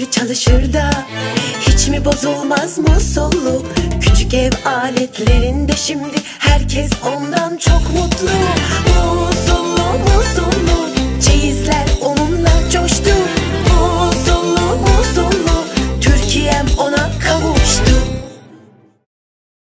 usulü çalışır da hiç mi bozulmaz musullu? Küçük ev aletlerinde şimdi herkes ondan çok mutlu. Musullu musullu,